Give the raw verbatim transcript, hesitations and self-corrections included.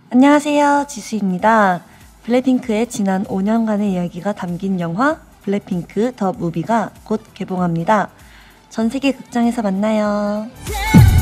안녕하세요, 지수입니다. 블랙핑크의 지난 오 년간의 이야기가 담긴 영화 블랙핑크 더 무비가 곧 개봉합니다. 전 세계 극장에서 만나요.